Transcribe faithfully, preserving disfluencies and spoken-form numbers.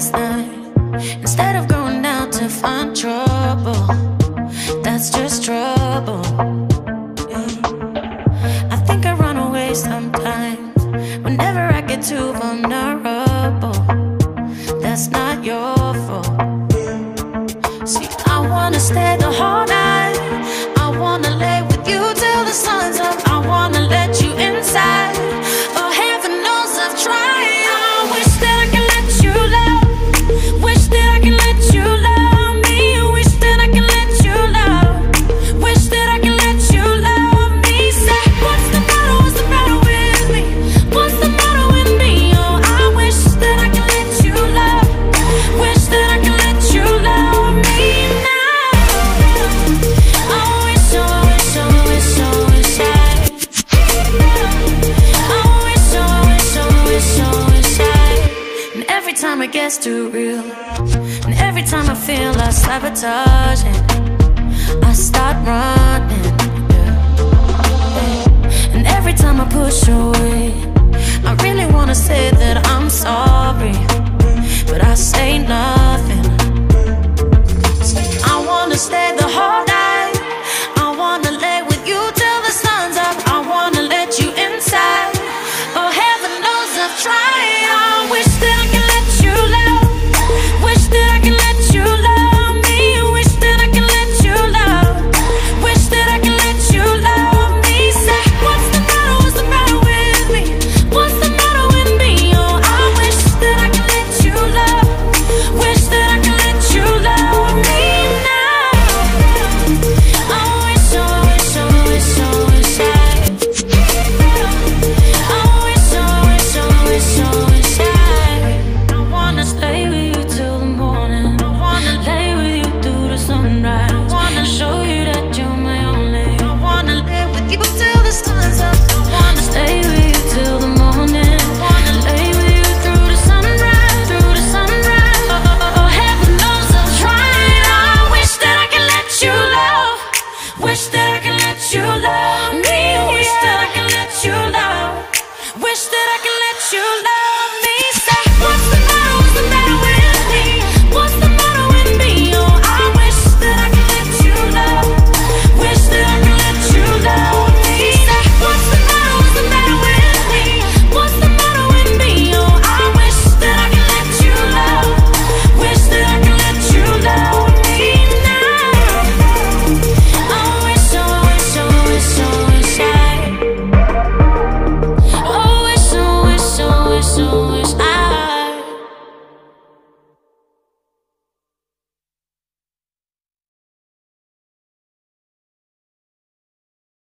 last night. Instead of going out to find trouble, that's just trouble. Yeah. I think I run away sometimes whenever I get too vulnerable. That's not your fault. See, I wanna stay the whole night. I wanna lay with you till the sun's up. I wanna let you inside. Oh, heaven knows I've tried. I wish that I could let you love. Wish that I could let you love me. Wish that I could let you love. Wish that I could let you love me. Say, what's the matter, what's the matter with me? What's the matter with me? Oh, I wish that I could let you love. Wish that I could let you love me now. I wish, oh, I wish, oh, I wish, oh, I wish I. I wish, oh, I wish, oh, I wish, oh, I wish I. And every time it gets too real, and every time I feel like sabotaging, I start running, yeah. And every time I push away, I really wanna say that I'm sorry, but I say no.